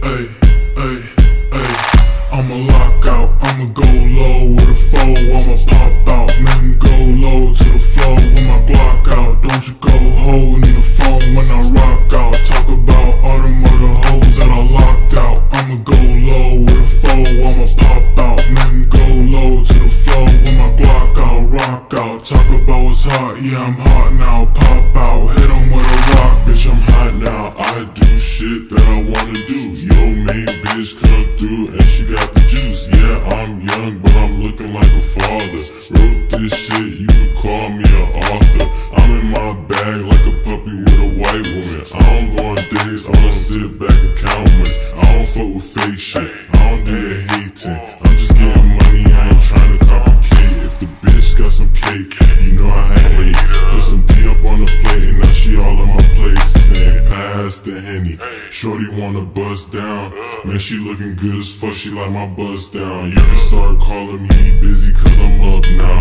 Ay, ay, ay. I'ma lock out, I'ma go low with a foe, I'ma pop out, man, go low to the floor with my Glock out. Don't you go holding the phone when I rock out. Talk about all them other hoes that I locked out. I'ma go low with a foe, I'ma pop out, man, go low to the floor with my Glock out, rock out. Talk about what's hot, yeah, I'm hot now, pop out, hit 'em with a rock. Bitch, I'm hot now, I do shit that I wanna do. Yo, main bitch come through and she got the juice. Yeah, I'm young, but I'm looking like a father. Wrote this shit, you could call me an author. I'm in my bag like a puppy with a white woman. I don't go on dates, I don't sit back and count money. I don't fuck with fake shit, I don't do the hating. I'm just getting money, I ain't trying to complicate. If the bitch got some cake, you know I hate. Put some D up on the plate and now she all on my plate. Saying pass the Henny, shorty wanna bust down. Man, she looking good as fuck, she like my bust down. You can start calling me busy cause I'm up now.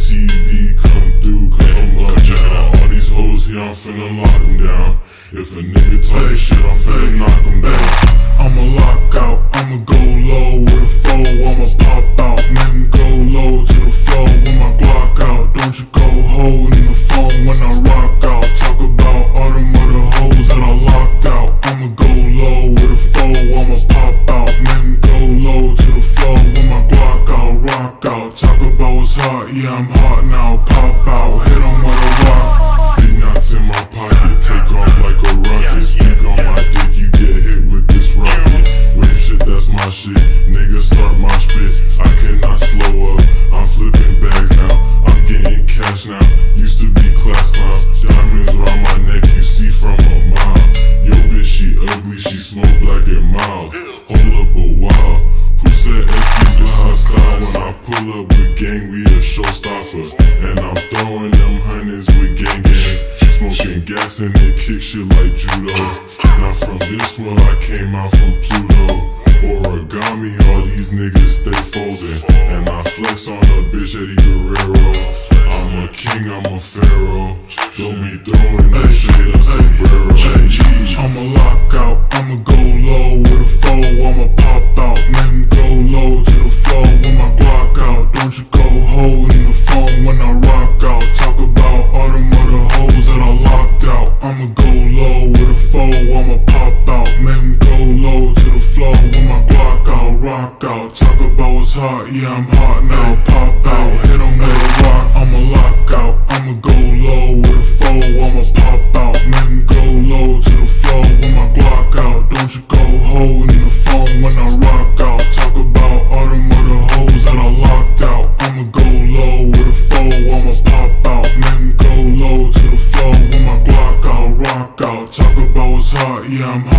MTV come through cause I'm up now. All these hoes here, I'm finna lock them down. If a nigga talk shit, I'm finna knock them down. I'ma lock out, I'ma go low with a foe, I'ma pop out, man, go low to the floor with my Glock out. Don't you go holding the phone when I rock out. Talk about all them other hoes that I locked out. I'ma go low with a foe, I'ma pop out, man, go low to the floor with my Glock out, rock out. Talk about what's hot, yeah, I'm hot now, pop out, hit 'em with a rock. Big knots in my pocket, take off like a rocket. Speak on my dick, you get hit with this rocket. Wave shit, that's my shit, nigga start my spit. I cannot slow up, I'm flipping bags now. I'm getting cash now, used to be class clown. Diamonds around my neck, you see from a mile. Yo bitch, she ugly, she smoke black and mild. Hold up a while, who said SP's with hot style? When I pull up with gang, we a showstopper. And I'm throwing them hundreds with gang gang. Smoking gas and they kick shit like judo. Not from this world, I came out from Pluto. Origami, all these niggas stay folding. And I flex on a bitch, Eddie Guerrero. I'm a king, I'm a pharaoh. Don't be throwing no shade, I'm sombrero. I'ma lock out, I'ma go low with a foe, I'ma pop out, man, go low to the floor with my Glock out. Don't you go holding the phone when I rock out. Talk about all them other hoes that I locked out. I'ma go low with a foe, I'ma pop out, man, go low to the floor with my Glock out, rock out. Talk about what's hot, yeah, I'm hot now, pop out, hit 'em with a rock. I'ma lock out, I'ma go low with a foe, I'ma pop out, man, go low to the floor with my Glock out. Don't you go holding the phone when I rock out. Talk about all them other hoes that I locked out. I'ma go low with a foe, I'ma pop out, man, go low to the floor with my Glock out, rock out. Talk about what's hot, yeah, I'm hot.